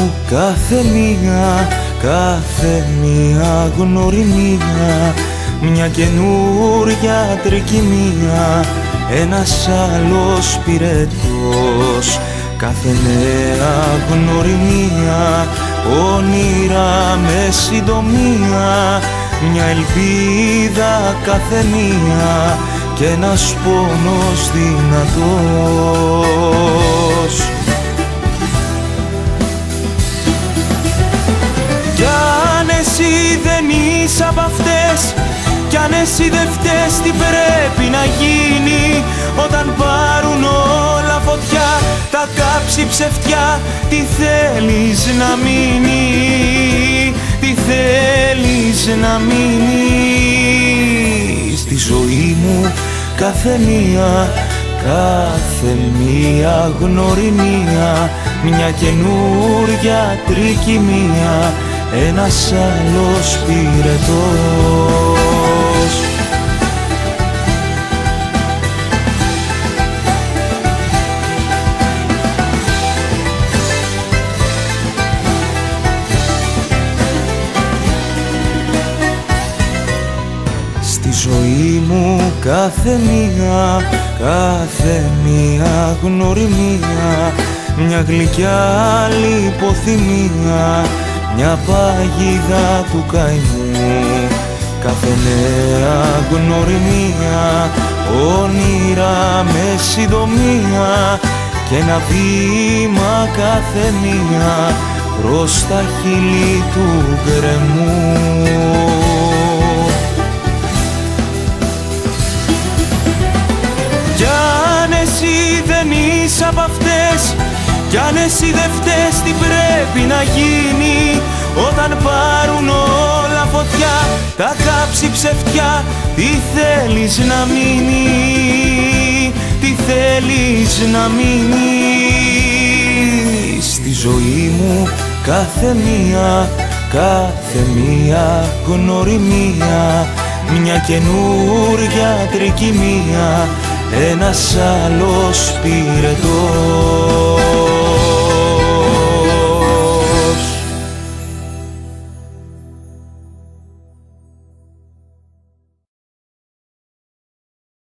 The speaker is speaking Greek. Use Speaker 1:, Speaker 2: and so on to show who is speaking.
Speaker 1: κάθε μία γνωριμία, μια καινούρια τρικυμία, ένας άλλος πυρετός. Κάθε νέα γνωριμία, όνειρα με συντομία, μια ελπίδα κάθε μία και ένας πόνος δυνατός. Κι αν εσύ δεν είσαι απ' αυτές, κι αν εσύ δεν φταίς, τι πρέπει να γίνει όταν πάρουν όλα φωτιά, τα κάψει ψευτιά, τι θέλεις να μείνει, τι θέλεις να μείνει. Στη ζωή μου κάθε μία γνωριμία, μια καινούρια τρικυμία, ένας άλλος πυρετός. Στη ζωή μου κάθε μία γνωριμία, μια γλυκιά λιποθυμία, μια παγίδα του καημού. Κάθε νέα γνωριμία, όνειρα με συντομία και ένα βήμα κάθε μία προς τα χείλη του γκρεμού. Κι αν εσύ δεν είσαι απ' αυτές, κι αν εσύ δεν φταίς, τι πρέπει να γίνει όταν πάρουν όλα φωτιά, τα κάψει ψευτιά, τι θέλεις να μείνει, τι θέλεις να μείνει. Στη ζωή μου κάθε μία γνωριμία, μια καινούρια τρικυμία, ένας άλλος πυρετός.